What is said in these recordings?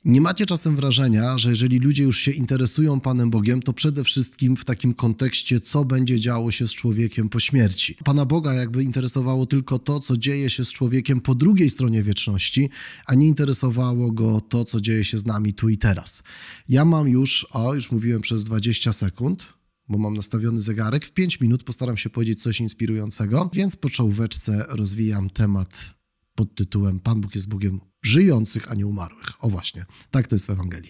Nie macie czasem wrażenia, że jeżeli ludzie już się interesują Panem Bogiem, to przede wszystkim w takim kontekście, co będzie działo się z człowiekiem po śmierci. Pana Boga jakby interesowało tylko to, co dzieje się z człowiekiem po drugiej stronie wieczności, a nie interesowało go to, co dzieje się z nami tu i teraz. Ja mam już mówiłem przez 20 sekund, bo mam nastawiony zegarek. W 5 minut postaram się powiedzieć coś inspirującego, więc po czołóweczce rozwijam temat pod tytułem Pan Bóg jest Bogiem żyjących, a nie umarłych. O właśnie, tak to jest w Ewangelii.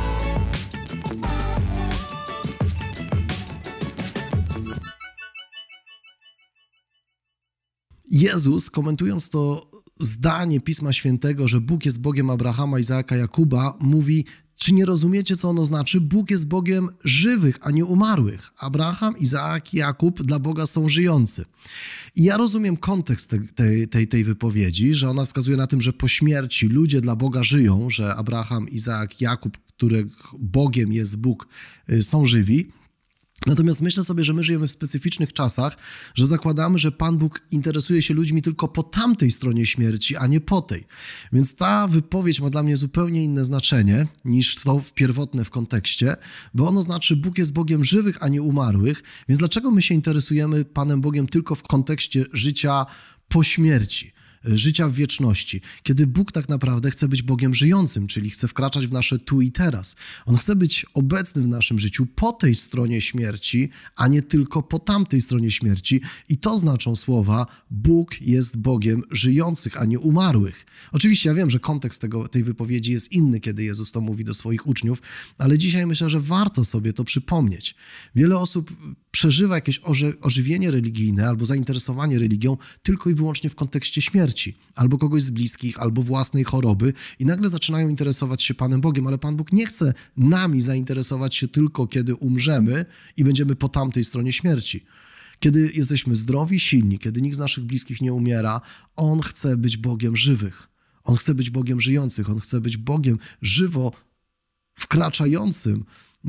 Jezus, komentując to zdanie Pisma Świętego, że Bóg jest Bogiem Abrahama, Izaaka, Jakuba, mówi: czy nie rozumiecie, co ono znaczy? Bóg jest Bogiem żywych, a nie umarłych. Abraham, Izaak i Jakub dla Boga są żyjący. I ja rozumiem kontekst tej wypowiedzi, że ona wskazuje na tym, że po śmierci ludzie dla Boga żyją, że Abraham, Izaak, Jakub, których Bogiem jest Bóg, są żywi. Natomiast myślę sobie, że my żyjemy w specyficznych czasach, że zakładamy, że Pan Bóg interesuje się ludźmi tylko po tamtej stronie śmierci, a nie po tej. Więc ta wypowiedź ma dla mnie zupełnie inne znaczenie niż to pierwotne w kontekście, bo ono znaczy, Bóg jest Bogiem żywych, a nie umarłych. Więc dlaczego my się interesujemy Panem Bogiem tylko w kontekście życia po śmierci? Życia w wieczności, kiedy Bóg tak naprawdę chce być Bogiem żyjącym, czyli chce wkraczać w nasze tu i teraz. On chce być obecny w naszym życiu po tej stronie śmierci, a nie tylko po tamtej stronie śmierci. I to znaczą słowa: Bóg jest Bogiem żyjących, a nie umarłych. Oczywiście ja wiem, że kontekst tej wypowiedzi jest inny, kiedy Jezus to mówi do swoich uczniów, ale dzisiaj myślę, że warto sobie to przypomnieć. Wiele osób przeżywa jakieś ożywienie religijne albo zainteresowanie religią tylko i wyłącznie w kontekście śmierci, albo kogoś z bliskich, albo własnej choroby i nagle zaczynają interesować się Panem Bogiem, ale Pan Bóg nie chce nami zainteresować się tylko, kiedy umrzemy i będziemy po tamtej stronie śmierci. Kiedy jesteśmy zdrowi, silni, kiedy nikt z naszych bliskich nie umiera, On chce być Bogiem żywych. On chce być Bogiem żyjących. On chce być Bogiem żywo wkraczającym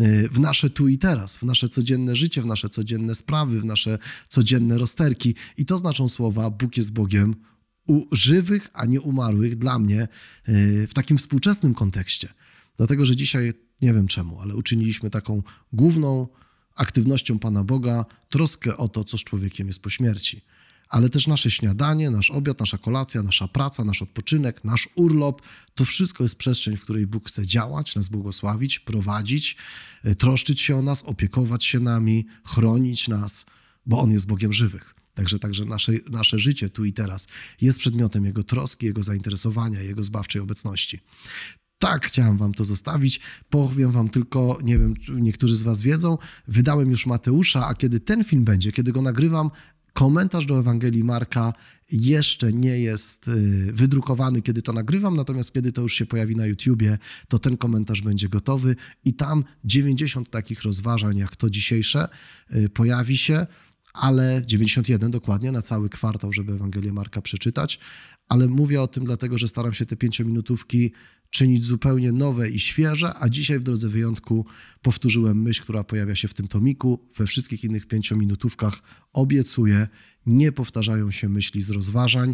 w nasze tu i teraz, w nasze codzienne życie, w nasze codzienne sprawy, w nasze codzienne rozterki. I to znaczą słowa: Bóg jest Bogiem żywych, a nie umarłych, dla mnie w takim współczesnym kontekście. Dlatego, że dzisiaj, nie wiem czemu, ale uczyniliśmy taką główną aktywnością Pana Boga troskę o to, co z człowiekiem jest po śmierci. Ale też nasze śniadanie, nasz obiad, nasza kolacja, nasza praca, nasz odpoczynek, nasz urlop, to wszystko jest przestrzeń, w której Bóg chce działać, nas błogosławić, prowadzić, troszczyć się o nas, opiekować się nami, chronić nas, bo On jest Bogiem żywych. Także nasze życie tu i teraz jest przedmiotem Jego troski, Jego zainteresowania, Jego zbawczej obecności. Tak, chciałem wam to zostawić. Powiem wam tylko, nie wiem, niektórzy z was wiedzą, wydałem już Mateusza, a kiedy ten film będzie, kiedy go nagrywam, komentarz do Ewangelii Marka jeszcze nie jest wydrukowany, kiedy to nagrywam, natomiast kiedy to już się pojawi na YouTubie, to ten komentarz będzie gotowy i tam 90 takich rozważań, jak to dzisiejsze, pojawi się, ale 91 dokładnie, na cały kwartał, żeby Ewangelię Marka przeczytać, ale mówię o tym dlatego, że staram się te 5-minutówki czynić zupełnie nowe i świeże, a dzisiaj w drodze wyjątku powtórzyłem myśl, która pojawia się w tym tomiku. We wszystkich innych 5-minutówkach obiecuję, nie powtarzają się myśli z rozważań,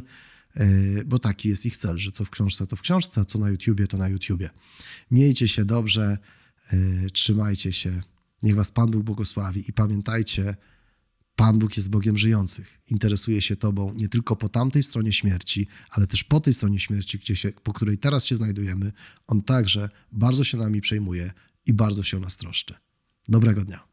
bo taki jest ich cel, że co w książce, to w książce, a co na YouTubie, to na YouTubie. Miejcie się dobrze, trzymajcie się, niech was Pan Bóg błogosławi i pamiętajcie, Pan Bóg jest Bogiem żyjących. Interesuje się tobą nie tylko po tamtej stronie śmierci, ale też po tej stronie śmierci, po której teraz się znajdujemy. On także bardzo się nami przejmuje i bardzo się o nas troszczy. Dobrego dnia.